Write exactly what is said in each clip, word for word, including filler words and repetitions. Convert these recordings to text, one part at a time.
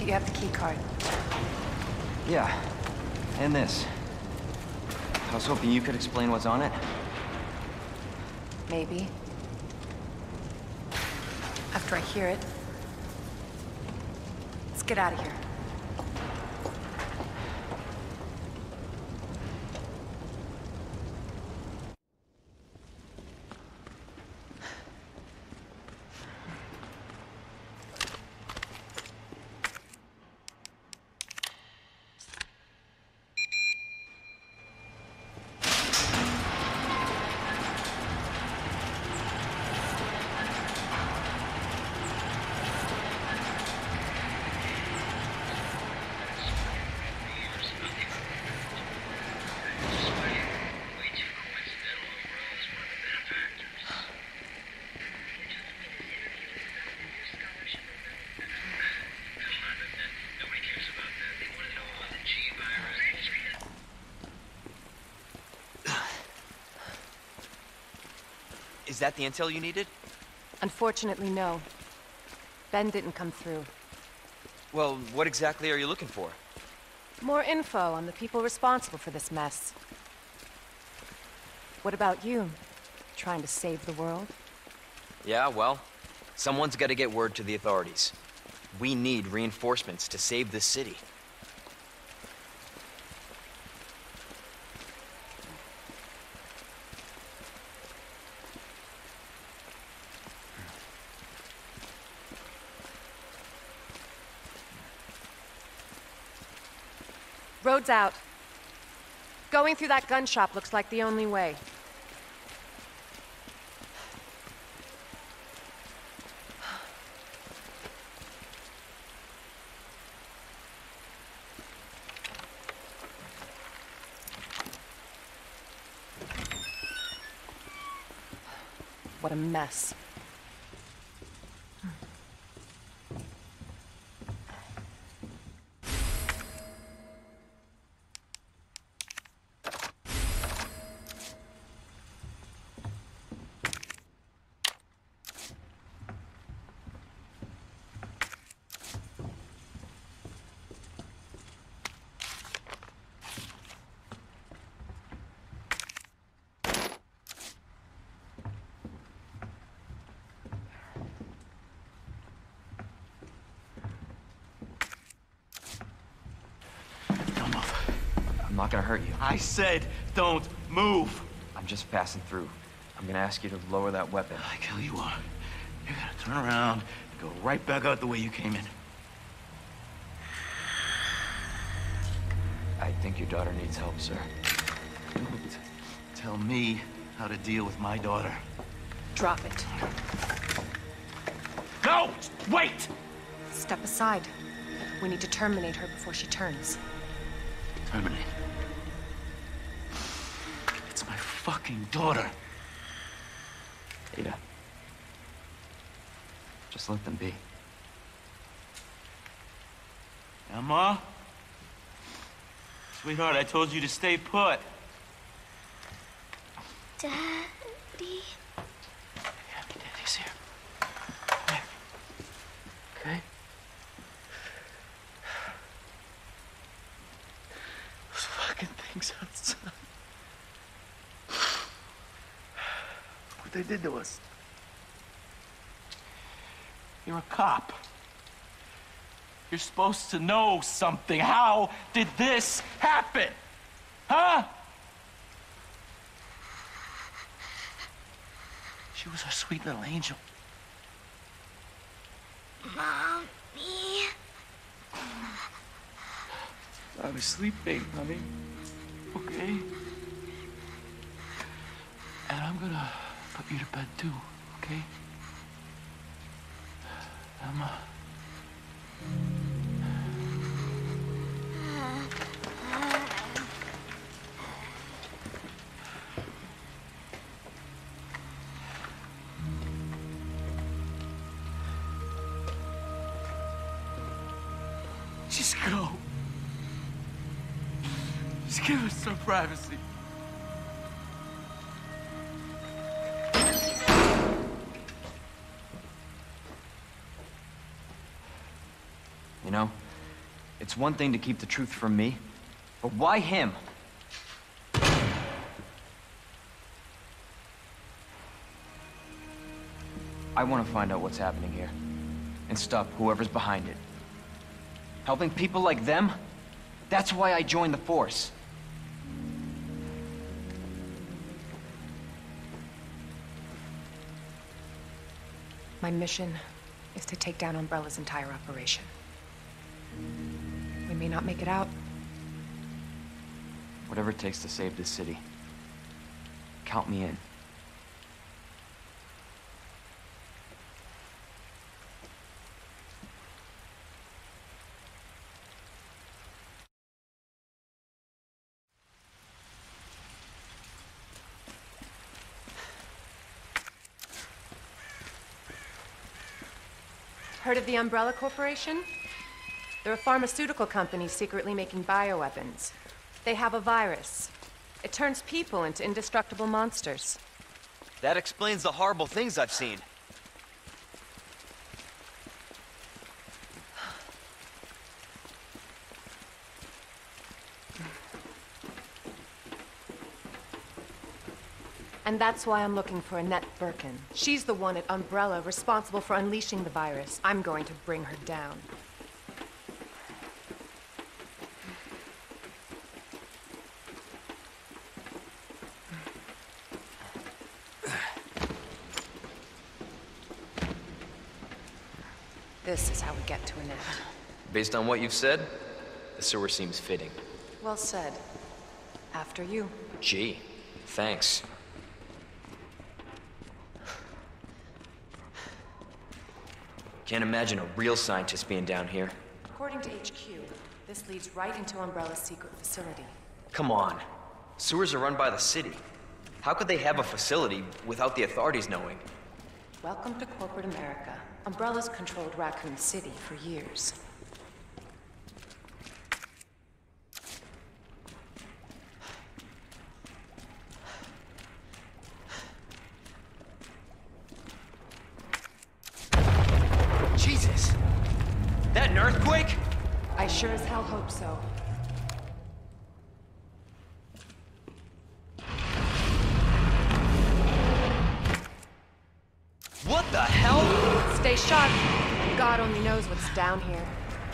that you have the key card. Yeah, and this. I was hoping you could explain what's on it. Maybe. After I hear it. Let's get out of here. Is that the intel you needed? Unfortunately, no. Ben didn't come through. Well, what exactly are you looking for? More info on the people responsible for this mess. What about you? Trying to save the world? Yeah, well, someone's got to get word to the authorities. We need reinforcements to save this city. Road's out. Going through that gun shop looks like the only way. What a mess. I'm not gonna hurt you. I said don't move. I'm just passing through. I'm gonna ask you to lower that weapon. I kill you are. You're gonna turn around and go right back out the way you came in. I think your daughter needs help, sir. Don't tell me how to deal with my daughter. Drop it. No! Wait! Step aside. We need to terminate her before she turns. Terminate. It's my fucking daughter. Ada. Just let them be. Emma? Sweetheart, I told you to stay put. Daddy? Yeah, Daddy's here. Here. Okay? Those fucking things outside. What they did to us. You're a cop. You're supposed to know something. How did this happen? Huh? She was our sweet little angel. Mommy. I was sleeping, honey. Okay? And I'm gonna put you to bed too, okay? Emma. Just go. Just give us some privacy. You know, It's one thing to keep the truth from me, but why him? I want to find out what's happening here, and stop whoever's behind it. Helping people like them? That's why I joined the Force. My mission is to take down Umbrella's entire operation. We may not make it out. Whatever it takes to save this city. Count me in. Heard of the Umbrella Corporation? They're a pharmaceutical company secretly making bioweapons. They have a virus. It turns people into indestructible monsters. That explains the horrible things I've seen. And that's why I'm looking for Annette Birkin. She's the one at Umbrella responsible for unleashing the virus. I'm going to bring her down. This is how we get to Annette. Based on what you've said, the sewer seems fitting. Well said. After you. Gee, thanks. Can't imagine a real scientist being down here. According to H Q, this leads right into Umbrella's secret facility. Come on. Sewers are run by the city. How could they have a facility without the authorities knowing? Welcome to corporate America. Umbrella's controlled Raccoon City for years. Jesus! That an earthquake? I sure as hell hope so. What the hell? Stay sharp. God only knows what's down here.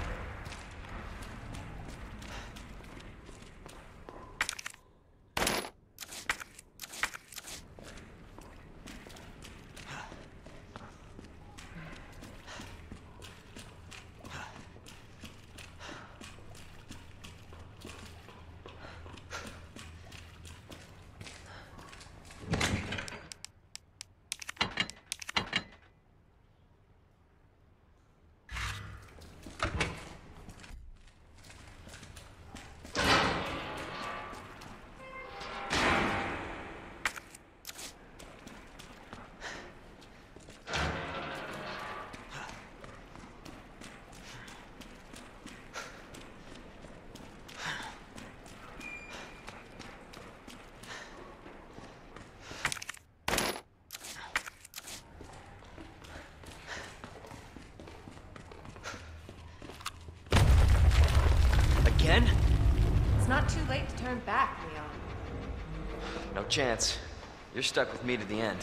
Again? It's not too late to turn back, Leon. No chance. You're stuck with me to the end.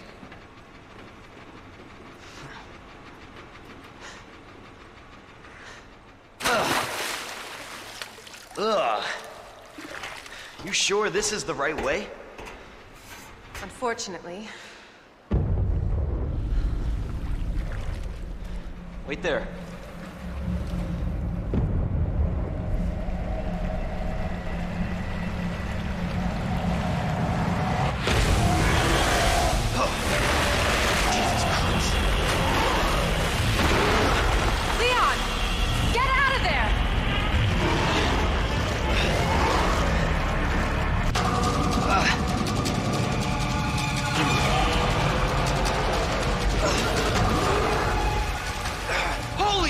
Ugh. Ugh. You sure this is the right way? Unfortunately. Wait there. Holy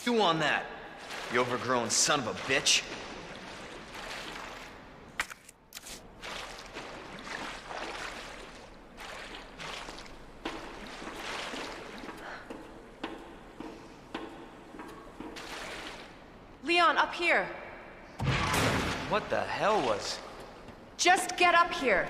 Chew on that, you overgrown son of a bitch. Leon, up here. What the hell was... Just get up here.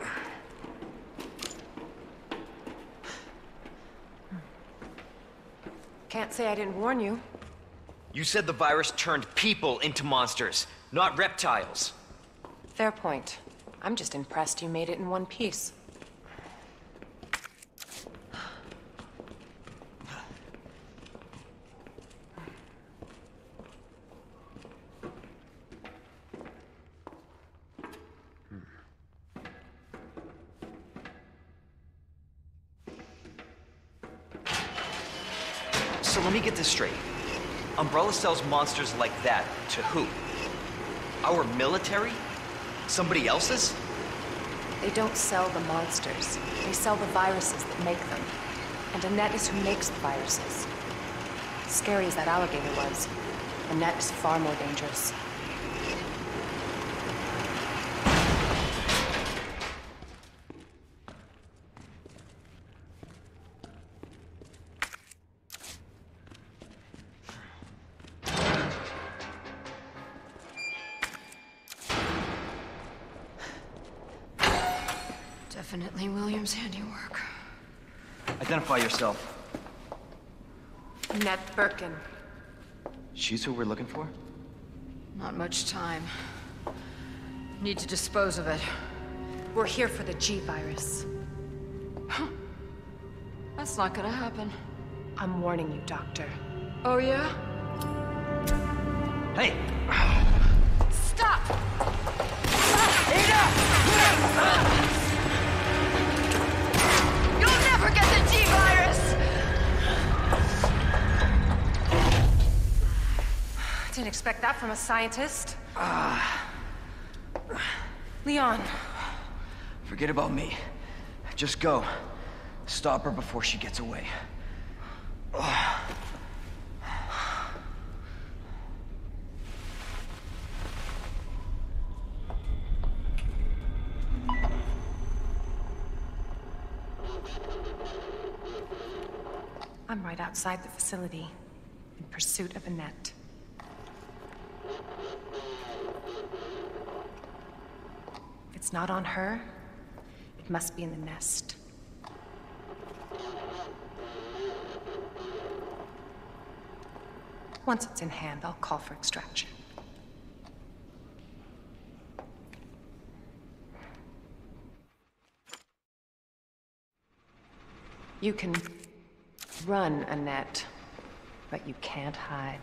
Can't say I didn't warn you. You said the virus turned people into monsters, not reptiles. Fair point. I'm just impressed you made it in one piece. So let me get this straight. Umbrella sells monsters like that to who? Our military? Somebody else's? They don't sell the monsters. They sell the viruses that make them. And Annette is who makes the viruses. Scary as that alligator was, Annette is far more dangerous. Definitely William's handiwork. Identify yourself. Annette Birkin. She's who we're looking for? Not much time. Need to dispose of it. We're here for the G virus. That's not gonna happen. I'm warning you, Doctor. Oh, yeah? Hey! Stop! You'll never get the G virus! Didn't expect that from a scientist. Leon. Forget about me. Just go. Stop her before she gets away. I'm right outside the facility, in pursuit of Annette. If it's not on her, it must be in the nest. Once it's in hand, I'll call for extraction. You can run, Annette, but you can't hide.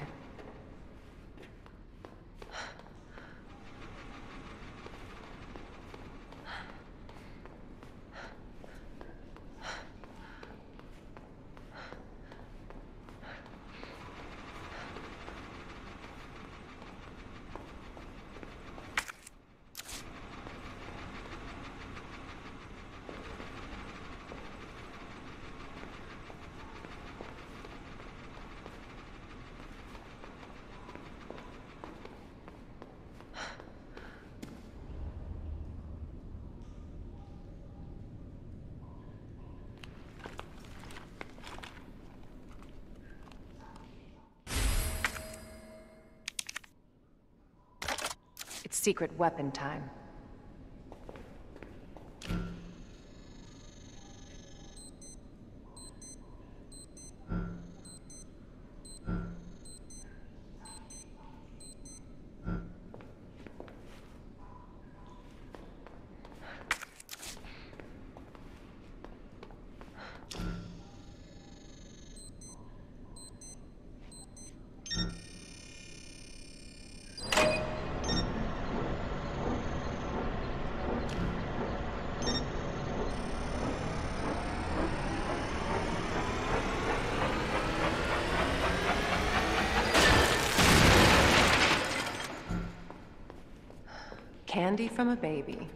It's secret weapon time. Candy from a baby.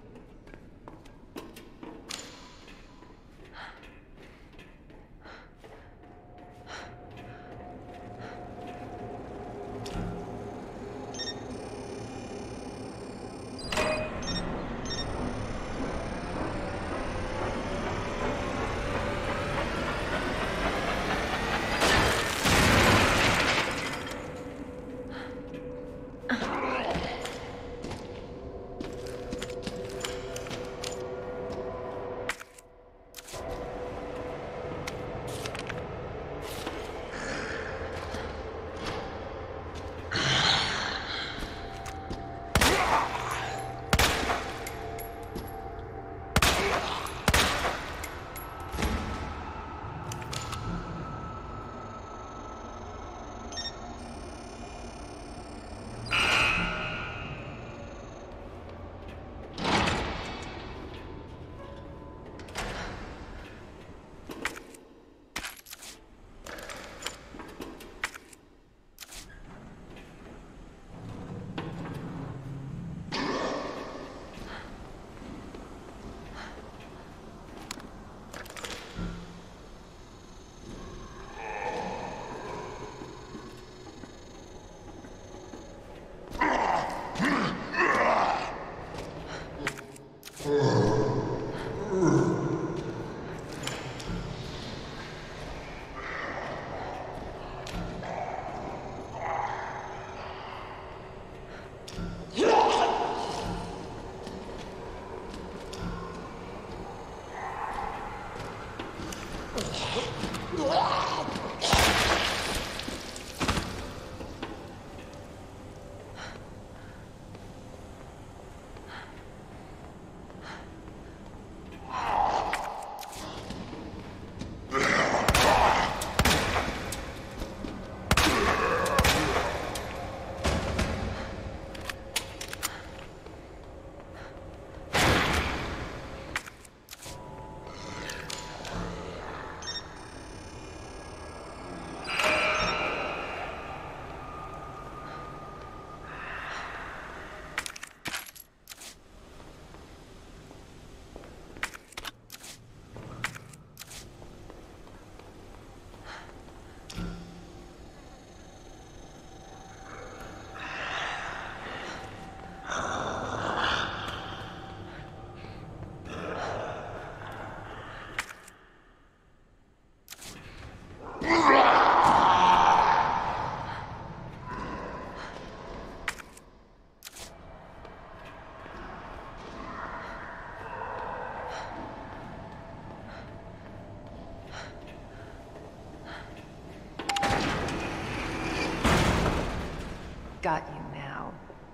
Got you now.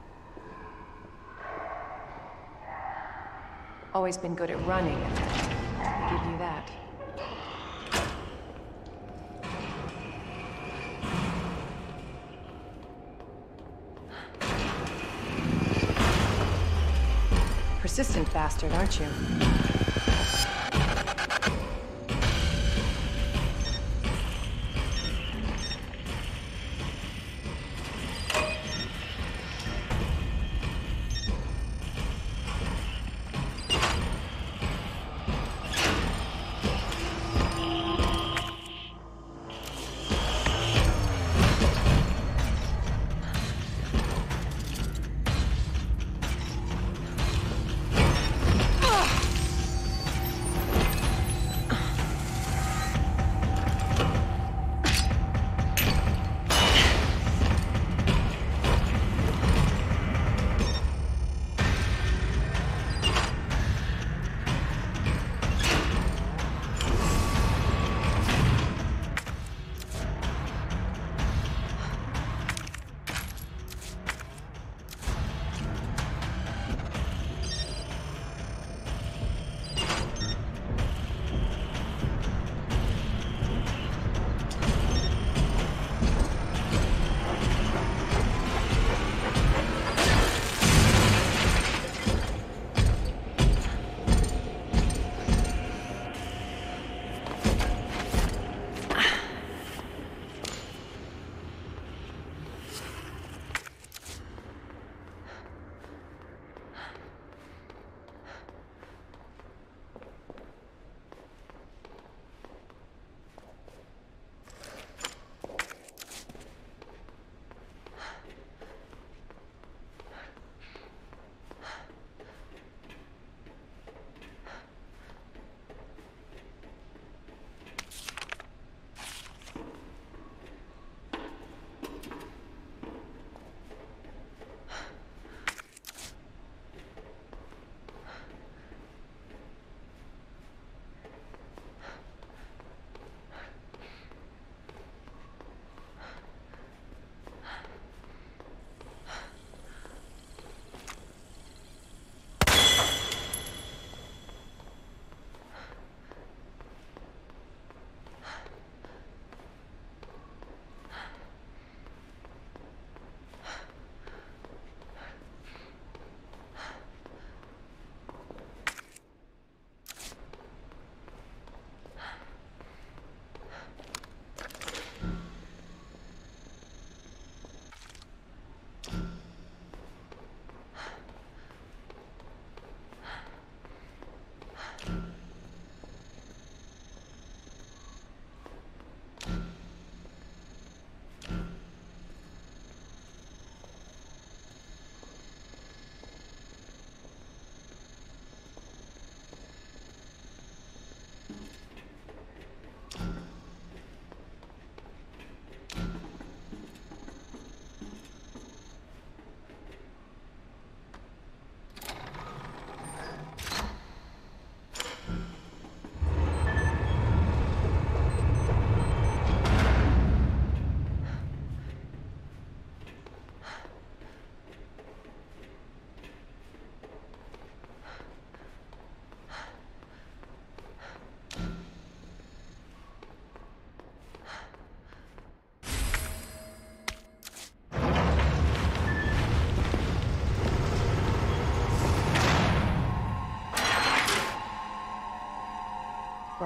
Always been good at running. I'll give you that. Persistent bastard, aren't you?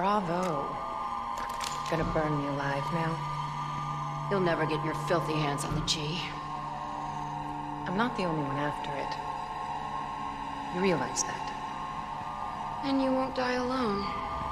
Bravo. Gonna burn me alive now? You'll never get your filthy hands on the G. I'm not the only one after it. You realize that? And you won't die alone.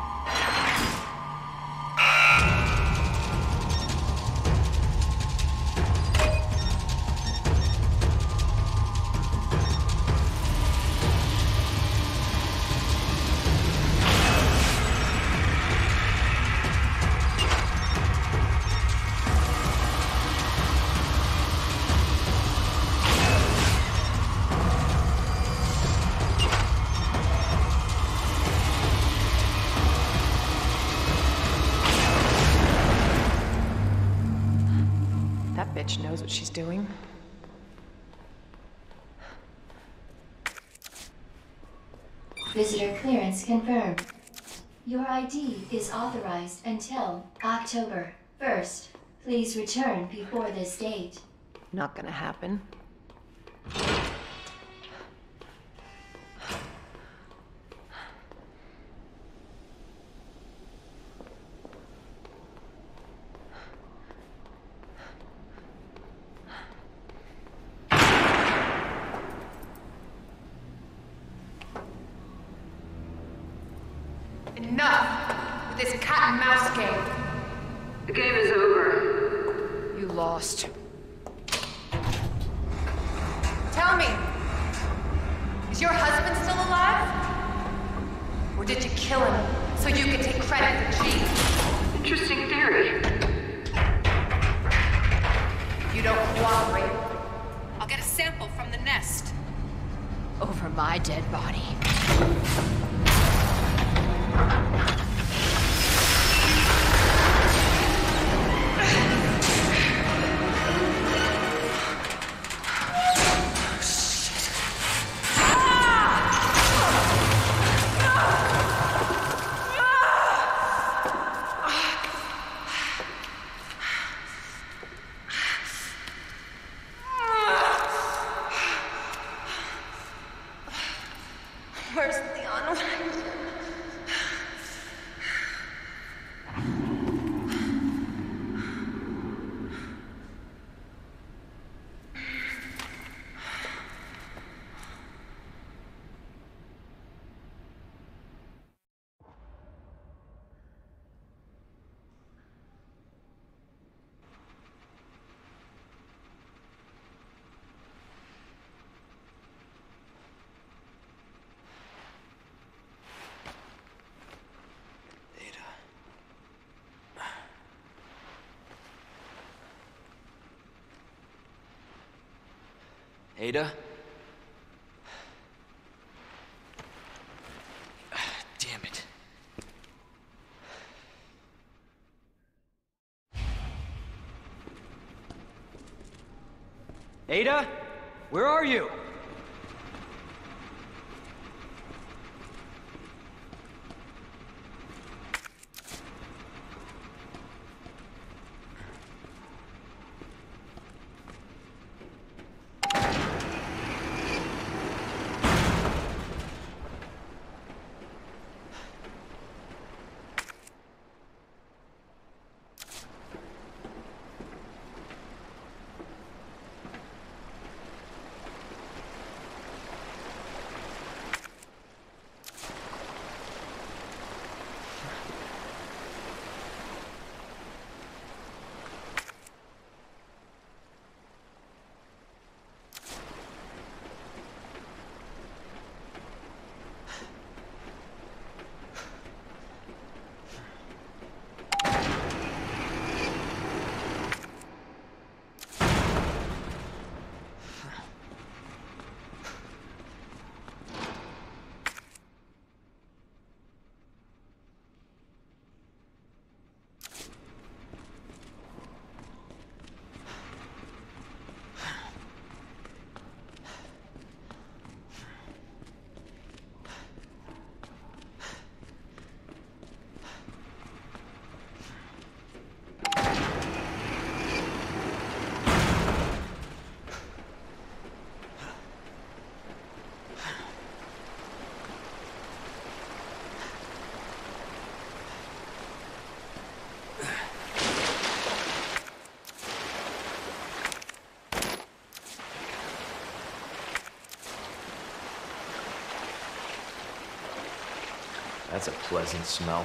That bitch knows what she's doing. Visitor clearance confirmed. Your I D is authorized until October first. Please return before this date. Not gonna happen. Enough with this cat and mouse game. The game is over. You lost. Tell me, is your husband still alive? Or did you kill him so you could take credit for G? Interesting theory. If you don't cooperate, I'll get a sample from the nest. Over my dead body. Where's Leon? Ada? Damn it. Ada? Where are you? That's a pleasant smell.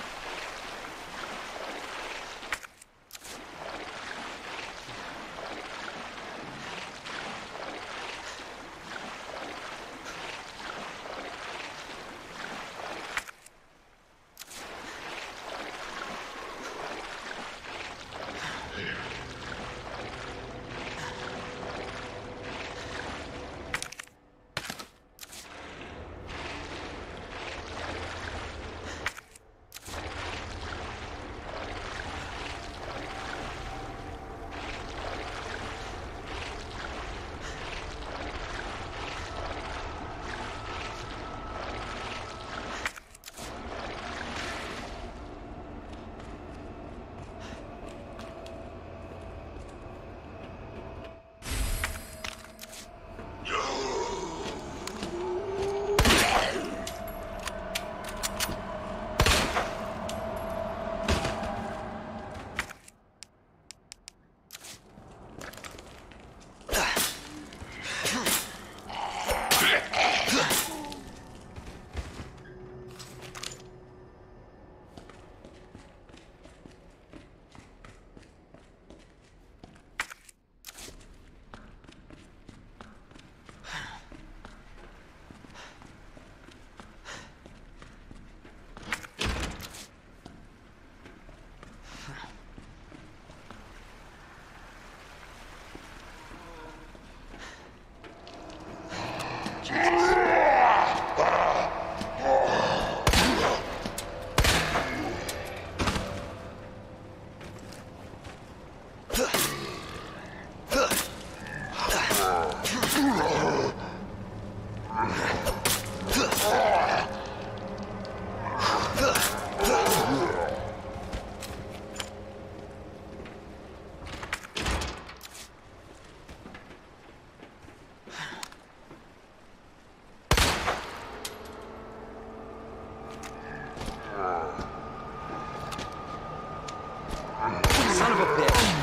Son of a bitch.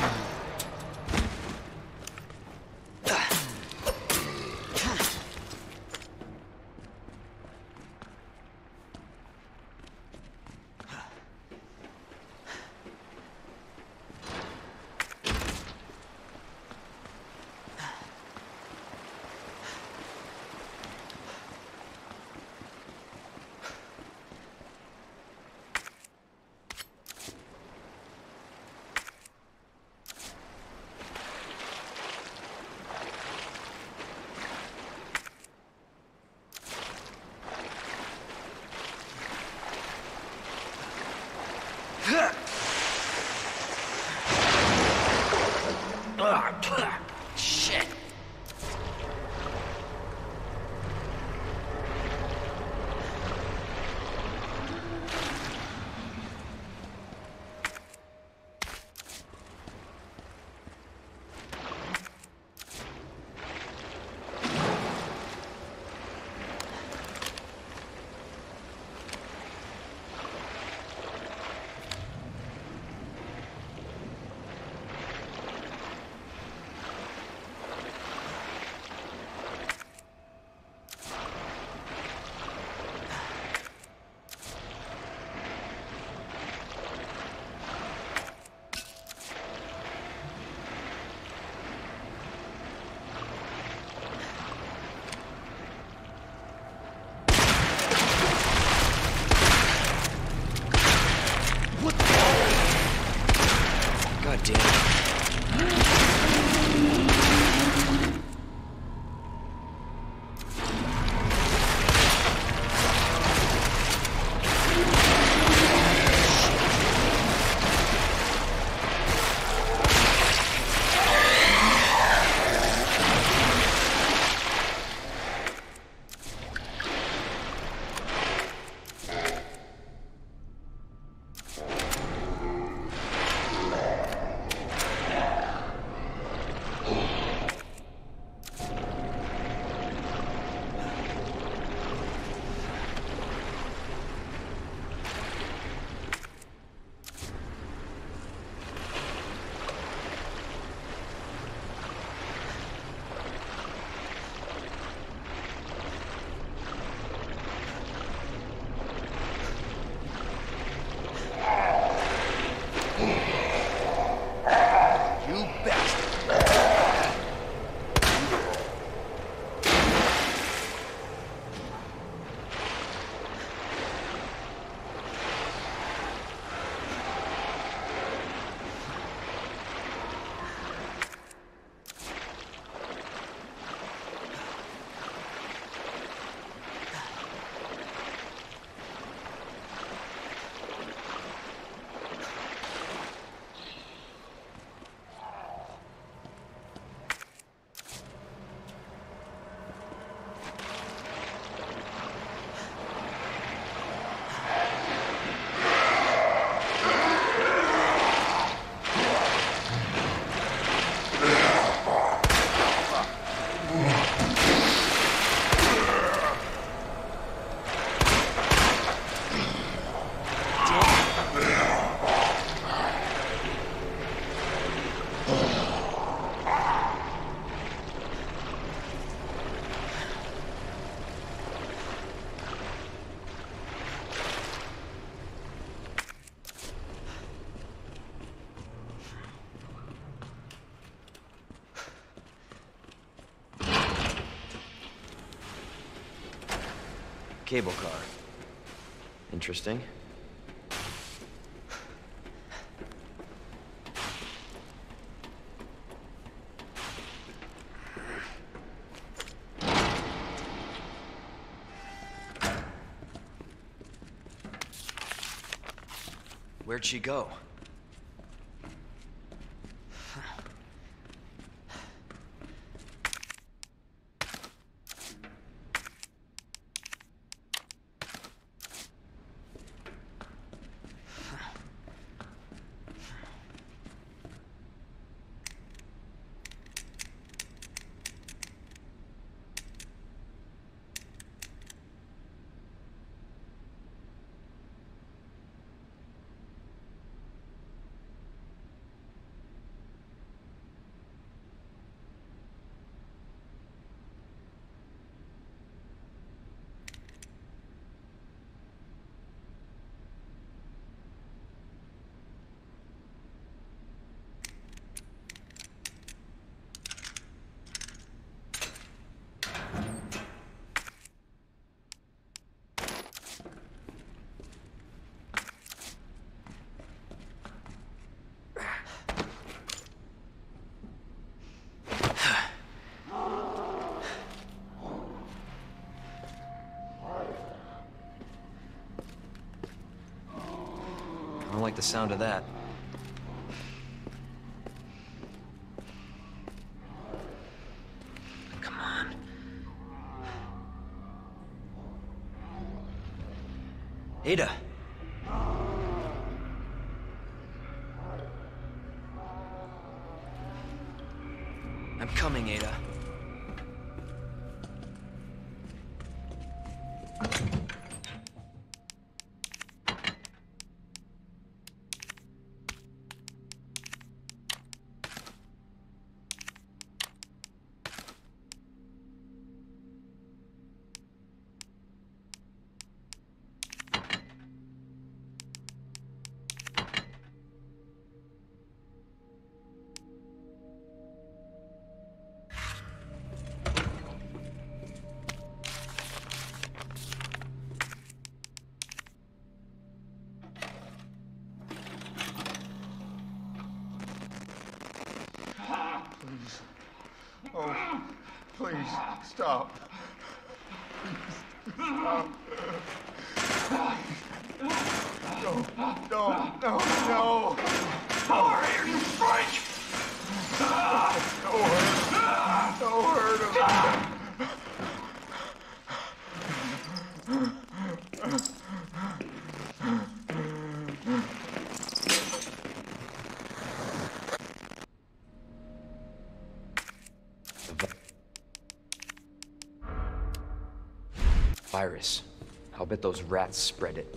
Shit. God damn it. cable car. Interesting. Where'd she go? I don't like the sound of that. Come on. Ada! I'm coming, Ada. Oh, please, stop. Stop. No, no, no, no. Over here, you freak! Don't hurt him. Don't hurt him. Virus. I'll bet those rats spread it.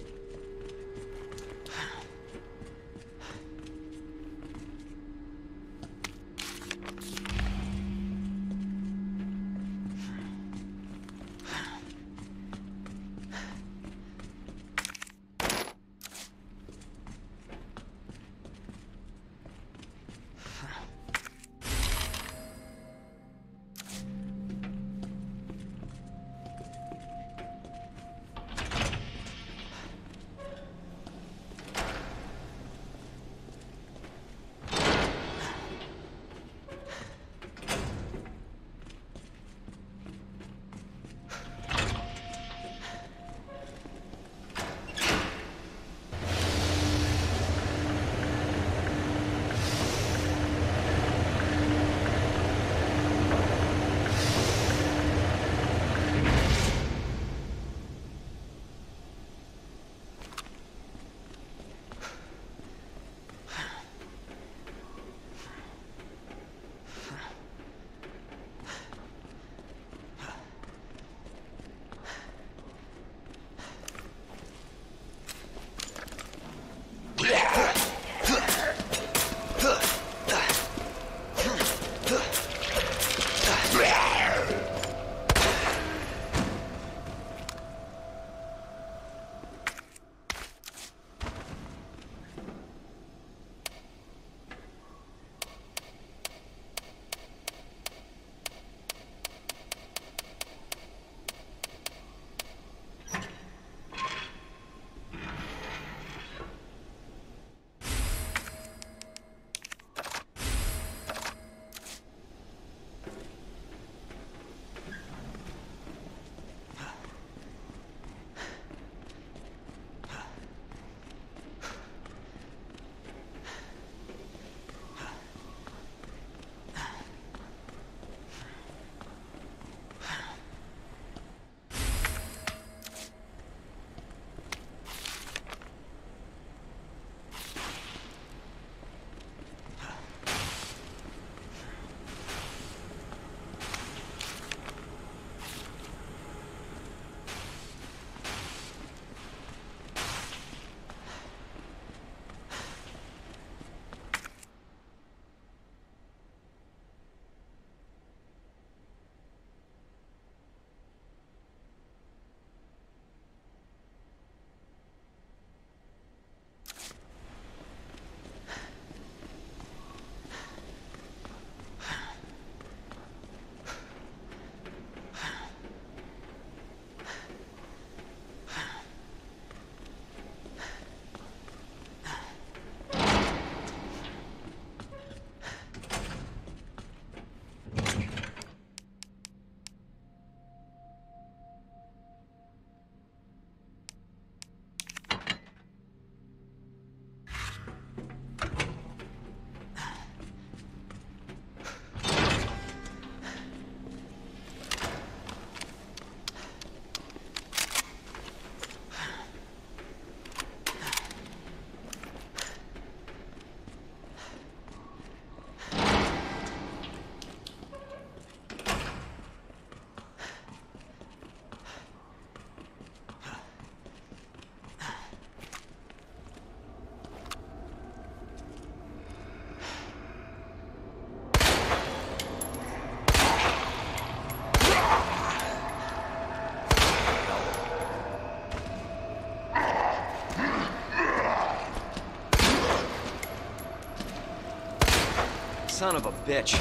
Son of a bitch.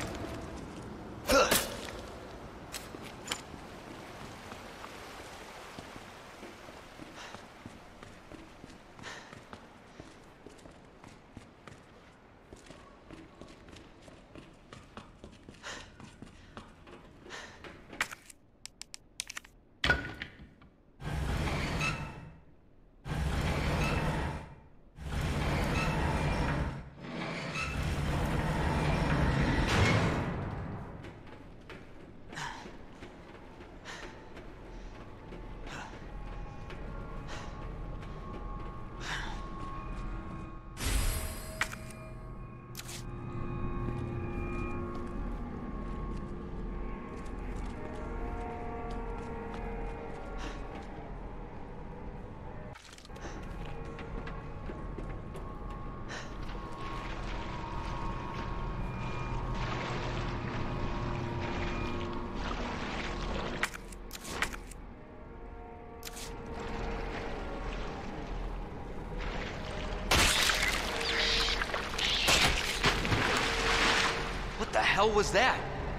What the hell was that?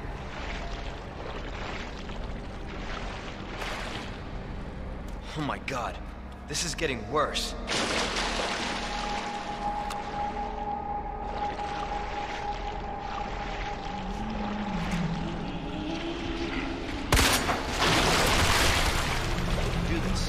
Oh my god, this is getting worse. Do this.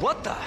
What the?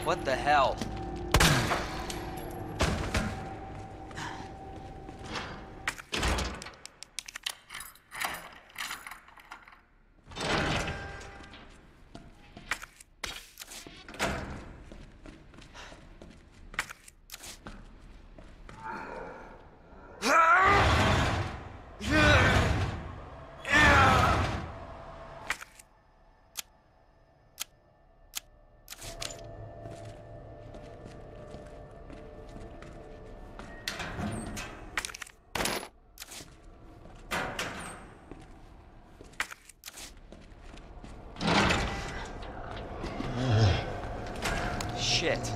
What the hell? Shit.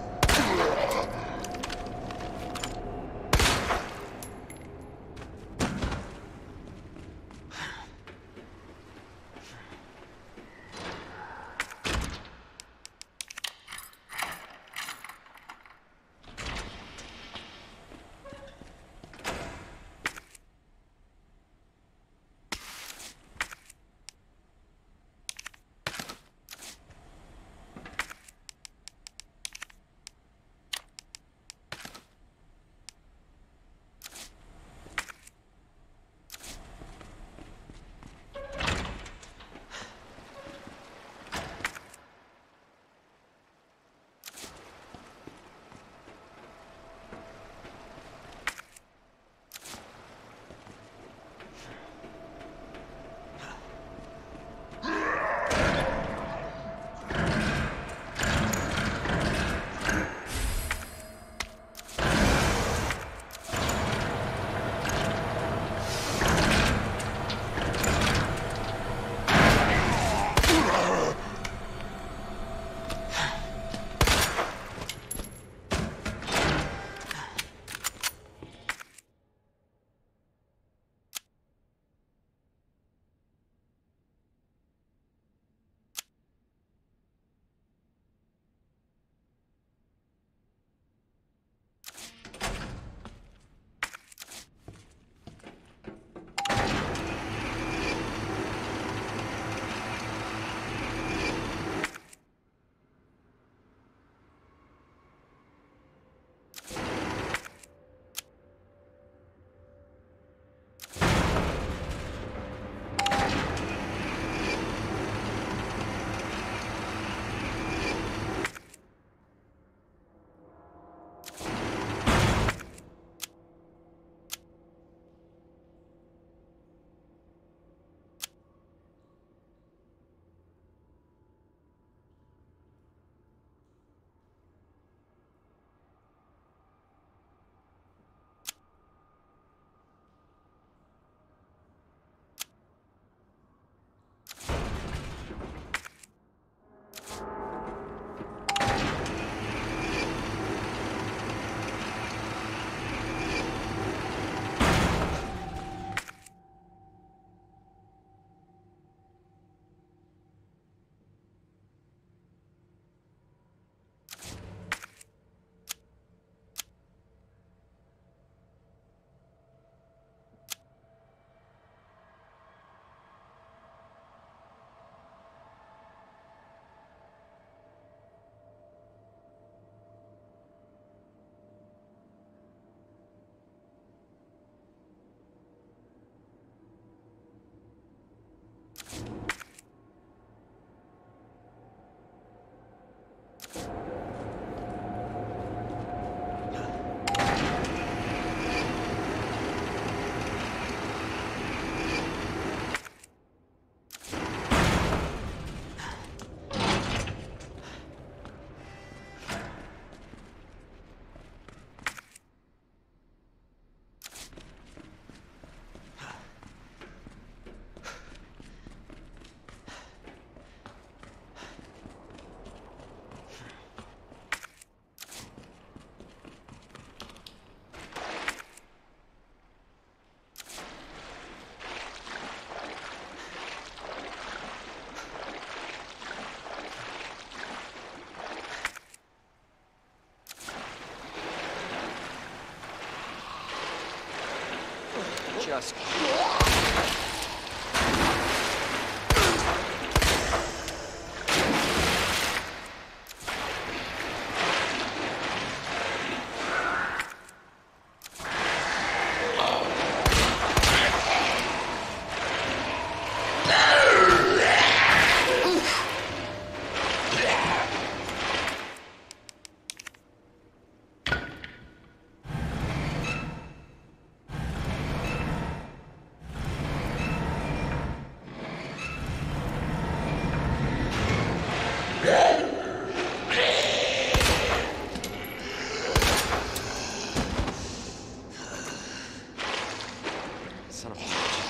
Just... Son of a bitch.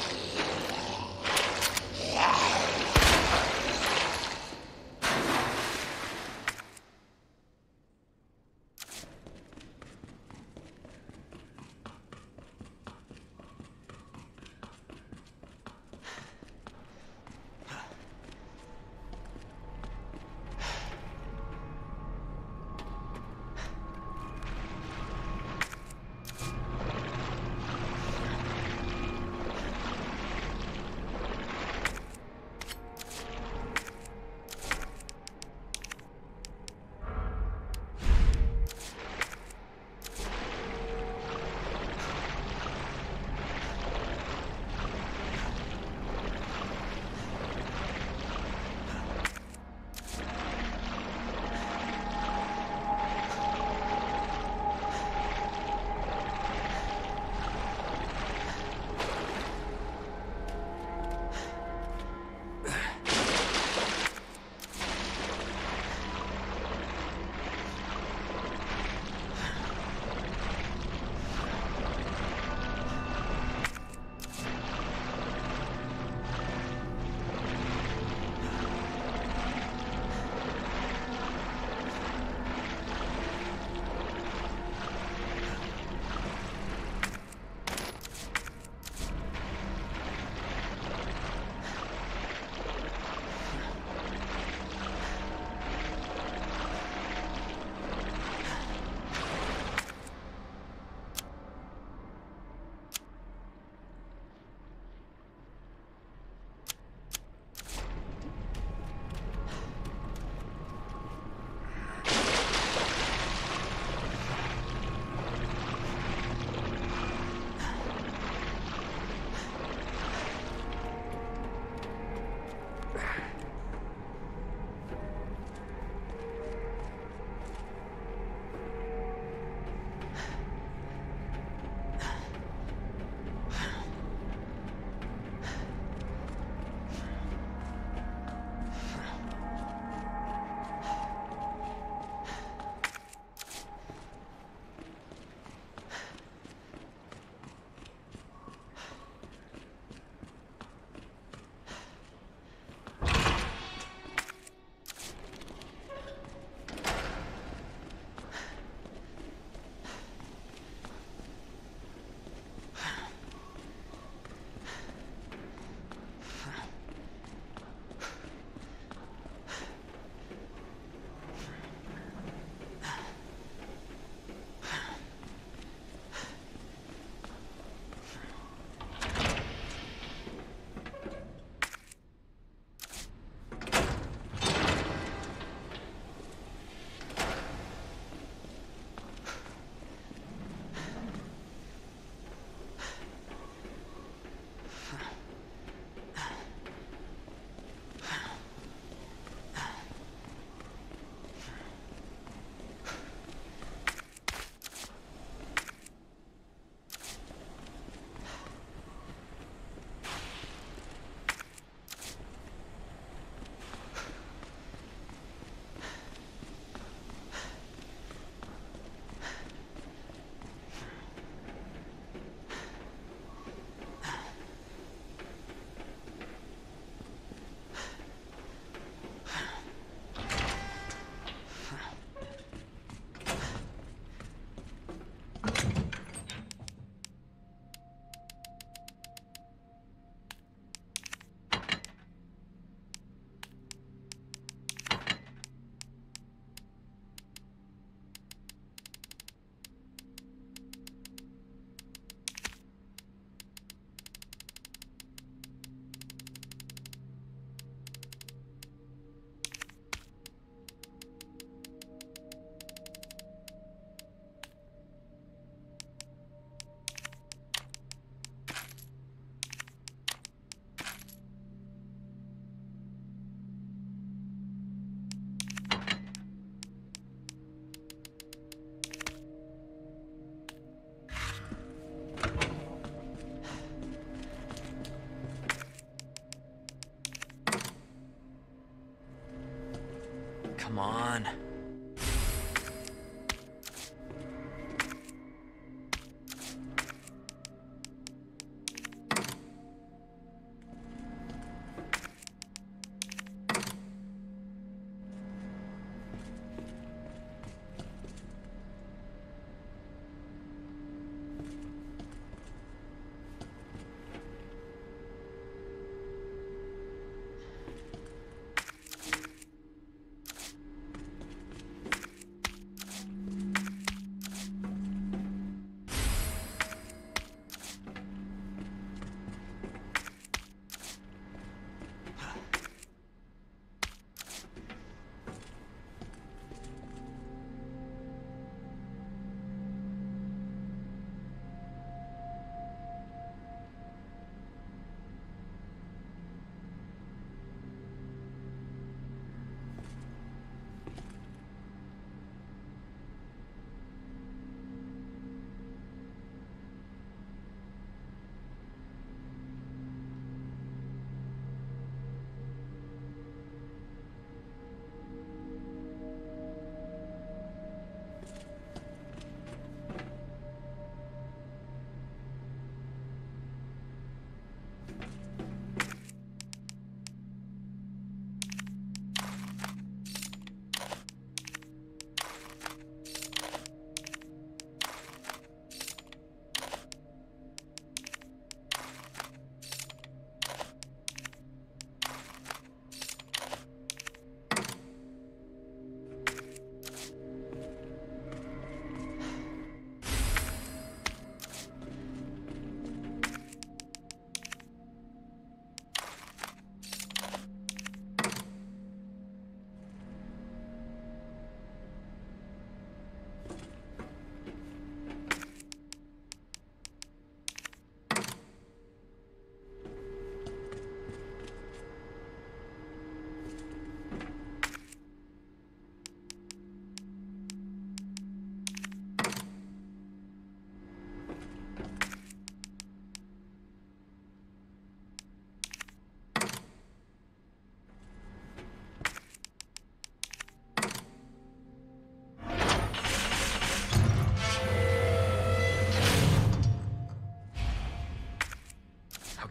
Come on.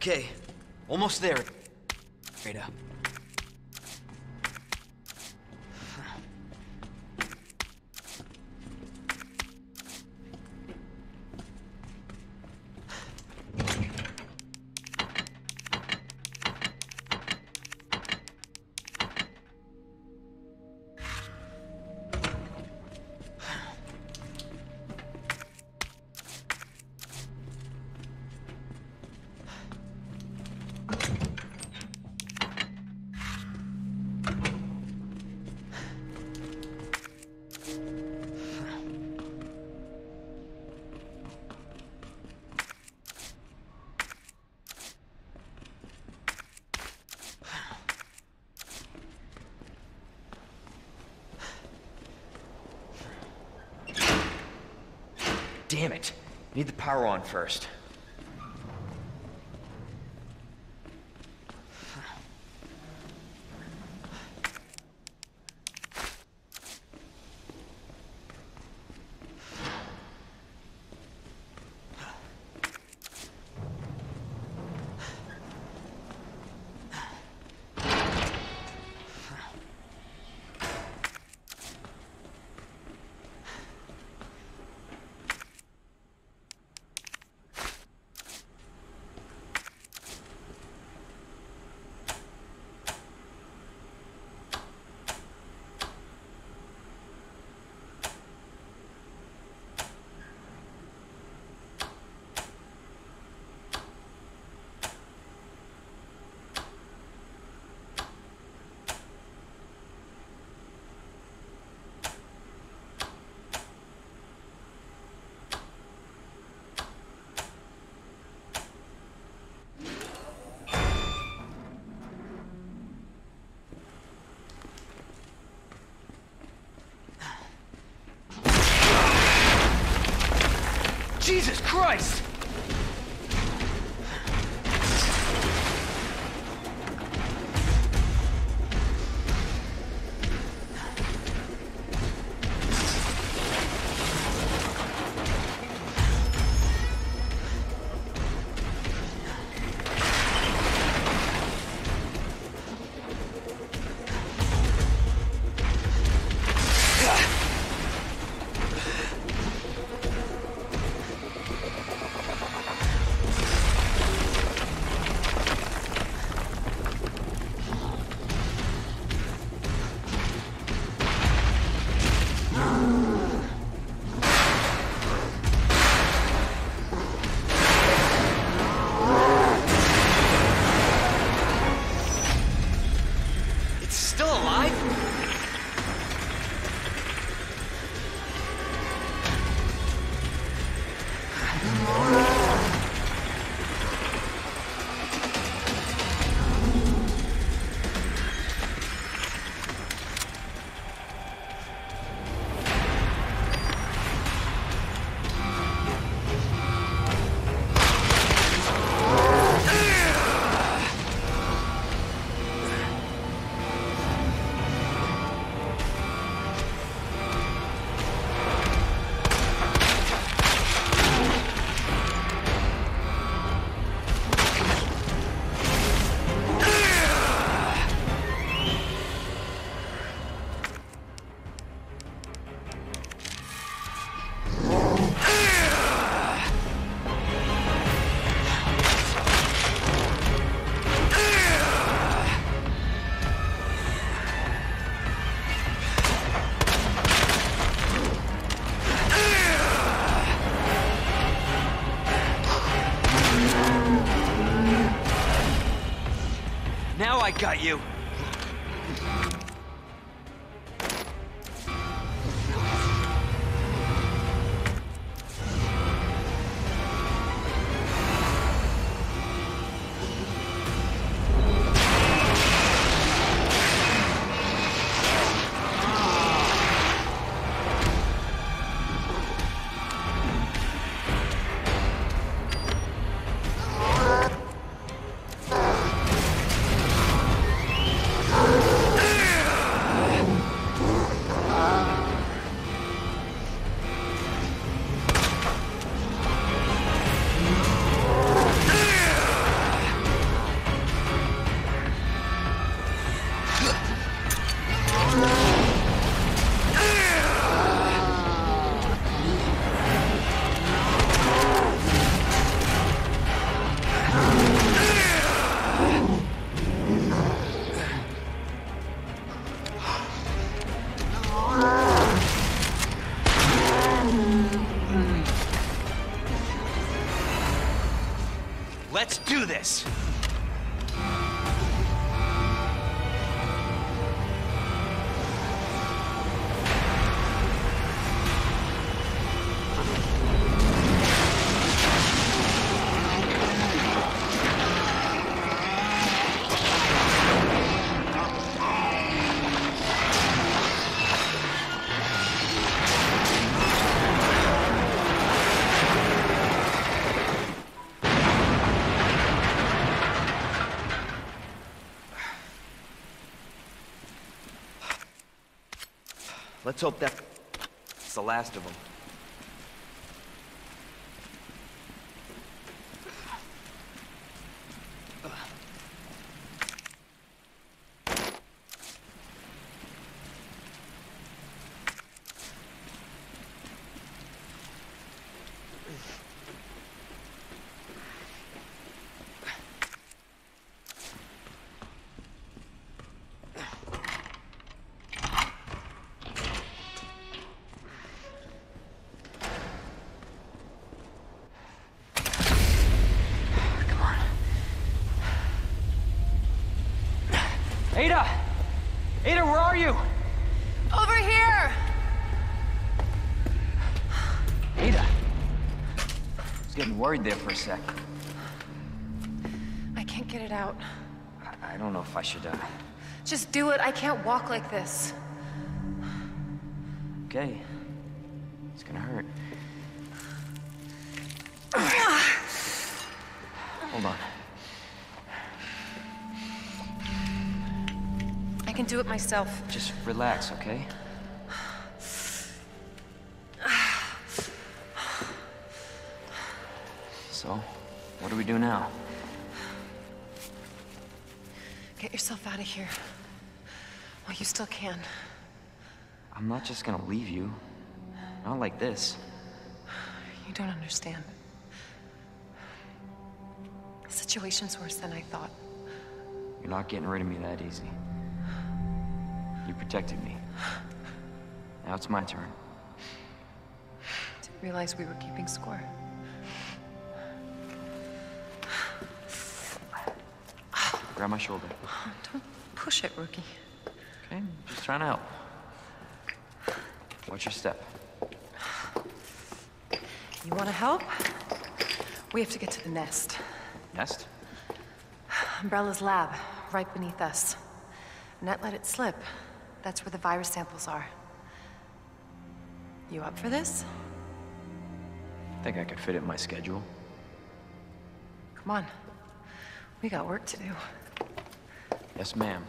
Okay, almost there. Ada. Damn it. Need the power on first. Jesus Christ! Now I got you. this. Let's hope that it's the last of them. Ada! Ada, where are you? Over here! Ada! I was getting worried there for a sec. I can't get it out. I, I don't know if I should, uh... Just do it. I can't walk like this. Okay. It's gonna hurt. Hold on. I can do it myself. Just relax, okay? So, what do we do now? Get yourself out of here. Well, you still can. I'm not just gonna leave you. Not like this. You don't understand. The situation's worse than I thought. You're not getting rid of me that easy. You protected me. Now it's my turn. Didn't realize we were keeping score. Grab my shoulder. Don't push it, rookie. Okay, I'm just trying to help. Watch your step. You want to help? We have to get to the nest. Nest? Umbrella's lab, right beneath us. Net let it slip. That's where the virus samples are. You up for this? I think I could fit it in my schedule. Come on. We got work to do. Yes, ma'am.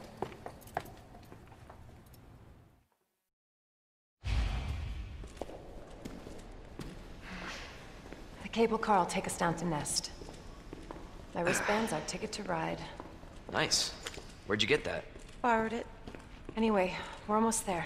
The cable car will take us down to Nest. My wristband's our ticket to ride. Nice. Where'd you get that? Borrowed it. Anyway, we're almost there.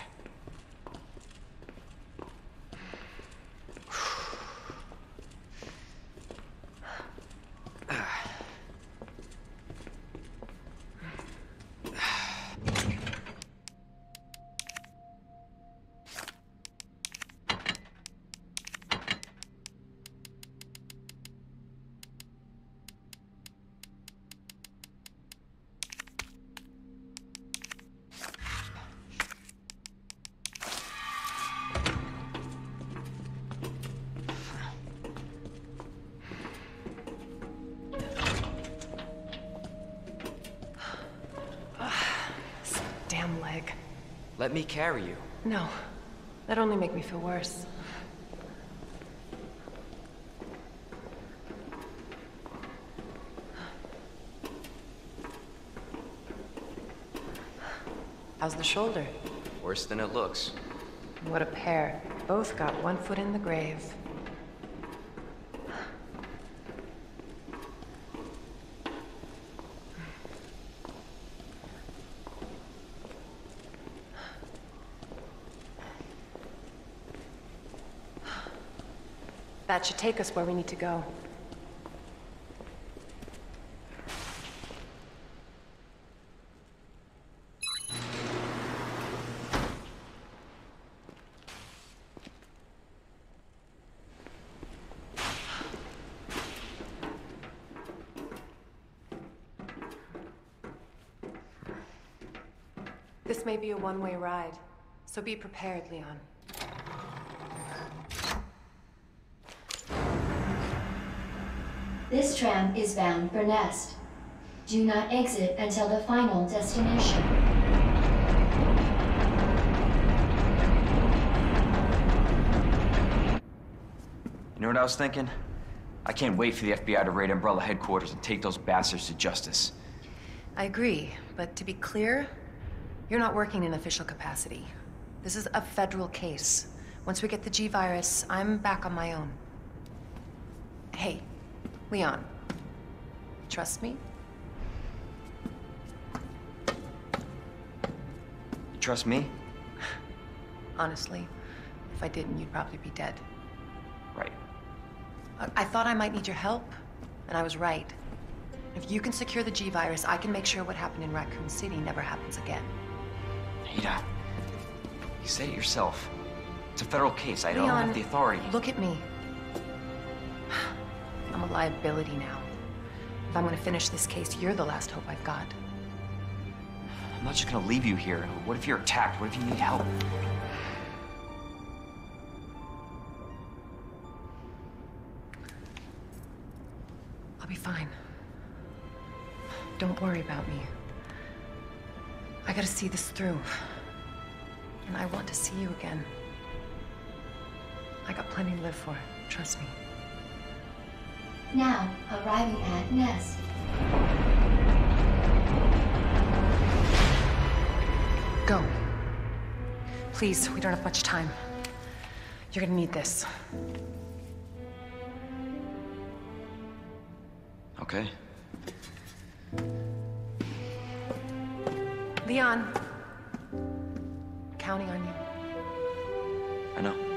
Damn leg. Let me carry you. No. That'd only make me feel worse. How's the shoulder? Worse than it looks. What a pair. Both got one foot in the grave. That should take us where we need to go. This may be a one-way ride, so be prepared, Leon. This tram is bound for Nest. Do not exit until the final destination. You know what I was thinking? I can't wait for the F B I to raid Umbrella headquarters and take those bastards to justice. I agree, but to be clear, you're not working in official capacity. This is a federal case. Once we get the G-Virus, I'm back on my own. Hey, Leon, trust me? You trust me? Honestly, if I didn't, you'd probably be dead. Right. I, I thought I might need your help, and I was right. If you can secure the G-Virus, I can make sure what happened in Raccoon City never happens again. Ada, you said it yourself. It's a federal case. I don't Leon, have the authority. Look at me. I'm a liability now. If I'm gonna finish this case, you're the last hope I've got. I'm not just gonna leave you here. What if you're attacked? What if you need help? I'll be fine. Don't worry about me. I gotta see this through. And I want to see you again. I got plenty to live for, trust me. Now, arriving at Nest. Go. Please, we don't have much time. You're gonna need this. Okay. Leon. Counting on you. I know.